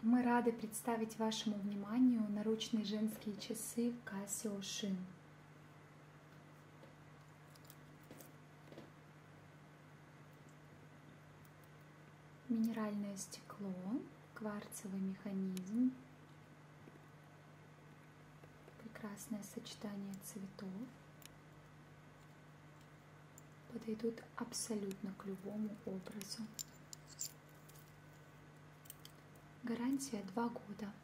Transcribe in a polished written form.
Мы рады представить вашему вниманию наручные женские часы Casio Shin. Минеральное стекло, кварцевый механизм, прекрасное сочетание цветов. Подойдут абсолютно к любому образу. Гарантия 2 года.